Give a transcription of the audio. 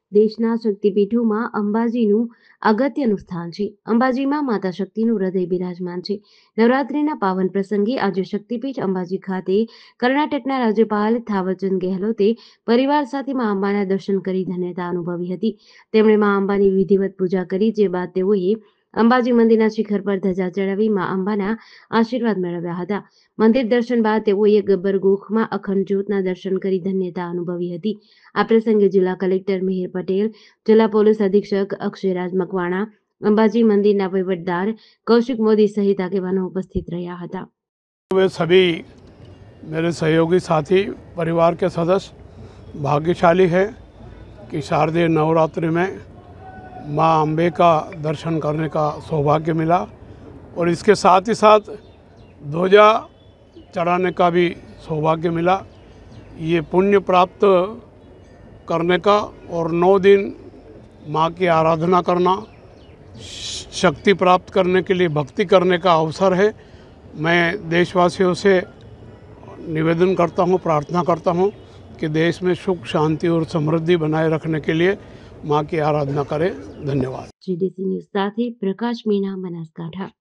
દેશના શક્તિપીઠોમાં અંબાજીનું અગત્યનું સ્થાન છે. અંબાજીમાં માતા શક્તિનું હૃદય બિરાજમાન છે. નવરાત્રિના પાવન પ્રસંગે આજે શક્તિપીઠ અંબાજી ખાતે કર્ણાટકના રાજ્યપાલ થાવરચંદ ગેહલોતે પરિવાર સાથે મા અંબાના દર્શન કરી ધન્યતા અનુભવી હતી. તેમણે મા અંબાની વિધિવત પૂજા કરી, જે બાદ તેઓએ અંબાજી મંદિરના શિખર પર ધજા ચડાવી મા અંબાના આશીર્વાદ મેળવ્યા હતા. મંદિર દર્શન બાદ તેઓએ ગબ્બર ગોખમાં અખંડ જ્યોતના દર્શન કરી ધન્યતા અનુભવી હતી. આ પ્રસંગે જિલ્લા કલેક્ટર મિહિર પટેલ, જિલ્લા પોલીસ અધિક્ષક અક્ષયરાજ મકવાણા, અંબાજી मंदिर वहीवटदार कौशिक मोदी सहित આગેવાનો ઉપસ્થિત રહ્યા હતા। वे सभी मेरे सहयोगी साथी परिवार के सदस्य भाग्यशाली है कि शारदीय नवरात्रि में माँ अम्बे का दर्शन करने का सौभाग्य मिला और इसके साथ ही साथ ध्वजा चढ़ाने का भी सौभाग्य मिला। ये पुण्य प्राप्त करने का और 9 दिन माँ की आराधना करना, शक्ति प्राप्त करने के लिए भक्ति करने का अवसर है। मैं देशवासियों से निवेदन करता हूँ, प्रार्थना करता हूँ कि देश में सुख, शांति और समृद्धि बनाए रखने के लिए माँ की आराधना करें। धन्यवाद। GDC न्यूज़ સાથે પ્રકાશ મીણા, બનાસકાંઠા।